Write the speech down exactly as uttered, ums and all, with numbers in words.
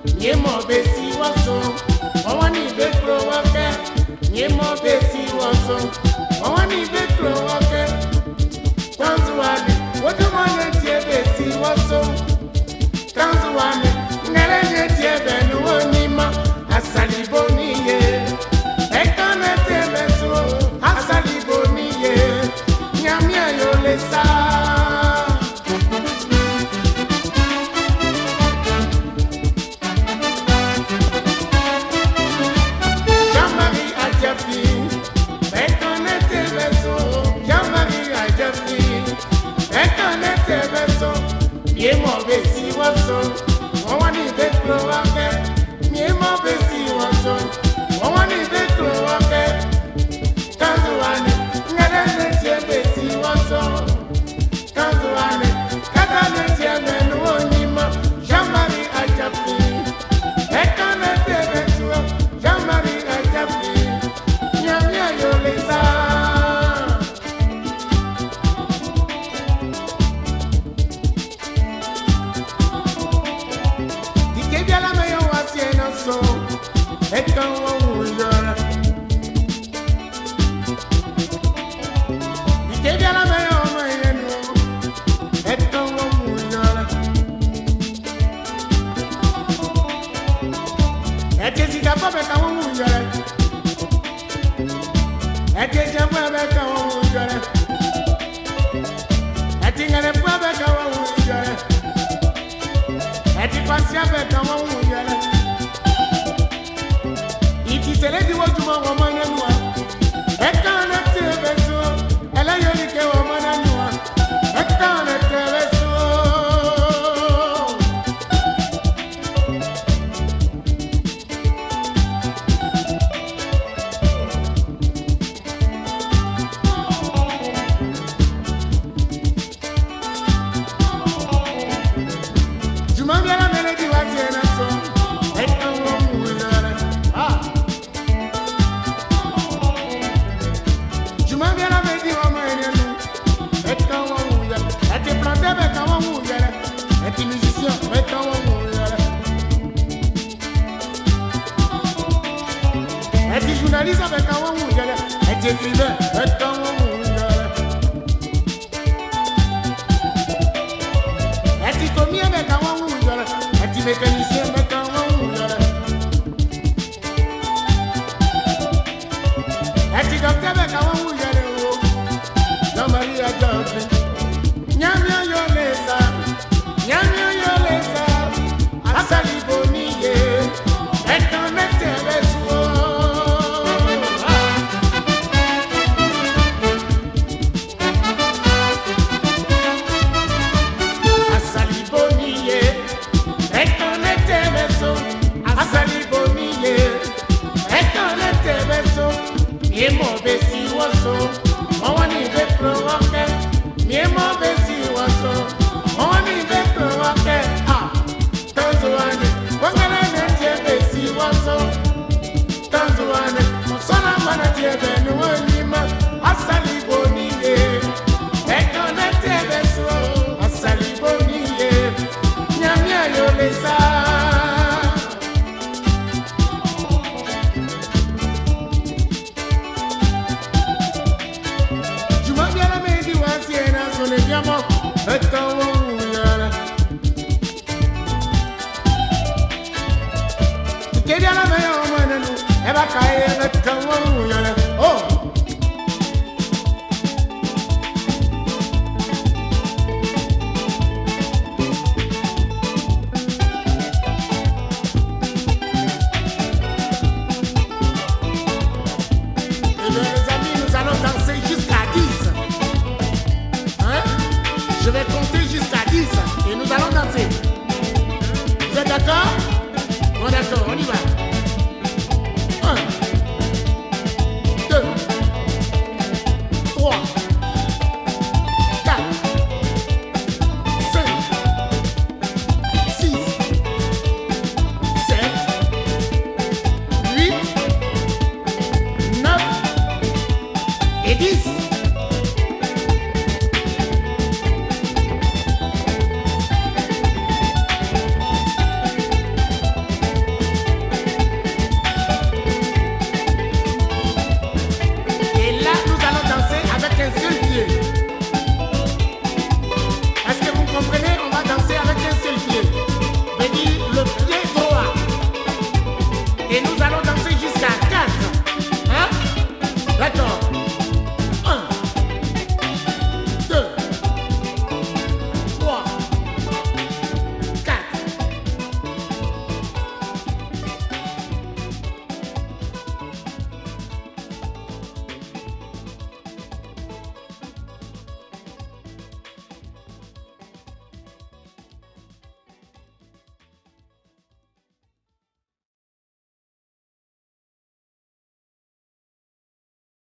Nye mo besi waso. Wawani bekro wake. Nye mo besi waso. Wawani bekro wake. Tanzuani. Wodu mwane tie besi waso. Tanzuani. Ngere nye tie benu onima. Asali boniye. Ekane te beso. Asali boniye. Nyamia yolesa. Ye mo besi waso, wawani bekro wake. Ye mo besi waso, wawani bekro wake. Tanzuani, ngere neche besi waso. Tanzuani, kata neche menu onima. Jamari ajafi, ekane te besu. Jamari ajafi, nyamia yolesa. So, eka wawuyara. Ikebi ala me yo ma yenu. Eka wawuyara. Eke zika pa be ka wawuyara. Eke jamba be ka wawuyara. Eke ngare pa be ka wawuyara. Eke pasia be ka wawuyara. Sele di wajuma wa mananua. Eka na tebeso. Ela yoni ke wa mananua. Eka na tebeso. Juma biara mele di wajena so. Eka wa mulara. Ah. Eti planté be kawa muyere, eti musicien be kawa muyere, eti journaliste be kawa muyere, eti écrivain be kawa muyere, eti commis be kawa muyere, eti mécanicien be kawa muyere, eti docteur be kawa muyere o, Jean-Marie Adjamfi. Nyamia yolesa, nyamia yolesa, asali boniye, ekane tebeso. Asali boniye, ekane tebeso, asali boniye, ekane tebeso. Yemo besi waso, mawani bekro wake, yemo besi waso, mawani bekro wake. Ah, tanzuani, wangana neche besi waso. Tanzuani, sona mana tiebe nuwanima. Asali boniye, ekane tebeso. Asali boniye, nyamia yolesa. Eka wawuyara. Ikebi ala me yo mananu. Eba kaye eka wawuyara. Oh. Eh bien les amis, nous allons danser jusqu'à dix. Hein? Je vais compter jusqu'à dix et nous allons danser. Vous êtes d'accord? Bon d'accord, on y va. un.